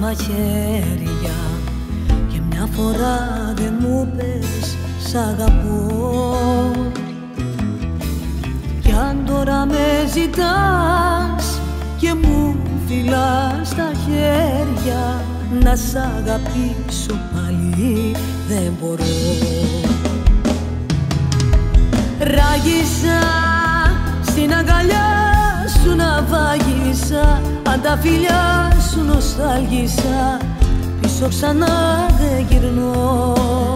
μαχαίρια και μια φορά δεν μου πες σ' αγαπώ. Κι αν τώρα με ζητάς και μου φυλάς τα χέρια, να σ' αγαπήσω πάλι δεν μπορώ. Ράγισα στην αγκαλιά σου να βάγισα, αν τα φιλιά σου νοστάλγισα, πίσω ξανά δεν γυρνώ.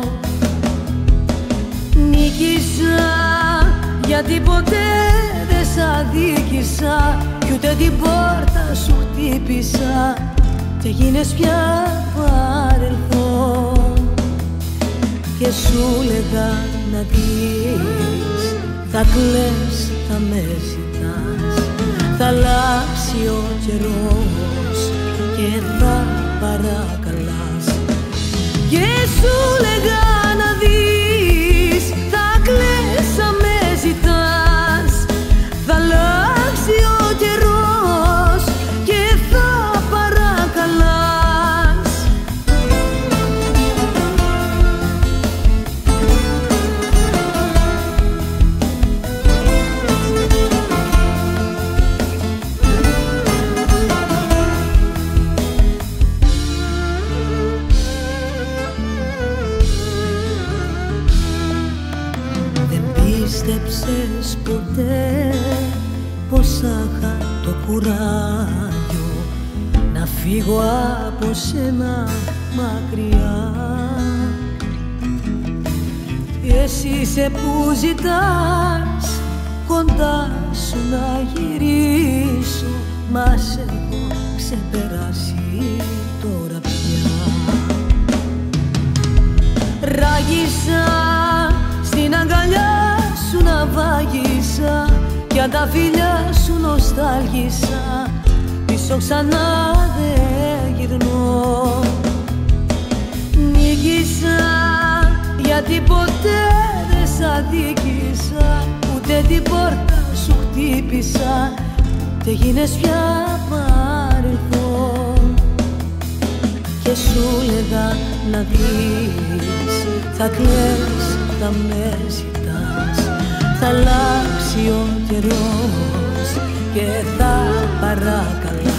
Νίκησα γιατί ποτέ δεν σ' αδίκησα, κι ούτε την πόρτα σου χτύπησα και γίνες πια παρελθόν. Και σου λέγα να δεις, θα κλαις, θα με ζητάς, θα αλλάξει ο καιρός και θα παρακαλάς. Και σου λέγα να δεις, θα κλαις, θα με ζητάς, θα αλλάξει ο καιρός και θα παρακαλάς. Πίστεψες ποτέ πως είχα το κουράγιο να φύγω από σένα μακριά. Εσύ είσαι που ζητάς κοντά σου να γυρίσω, μα σε έχω ξεπεράσει τώρα πια. Ράγισα στην αγκαλιά σου να βάγισα, κι αν τα φιλιά σου νοστάλγισα, πίσω ξανά δεν γυρνώ. Νίκησα γιατί ποτέ δεν σ' αδίκησα, ούτε την πόρτα σου χτύπησα και γίνες πια παρελθόν. Και σου λέγα να δεις, θα κλαις, θα με ζητάς, θα αλλάξει ο καιρός και θα παρακαλάς.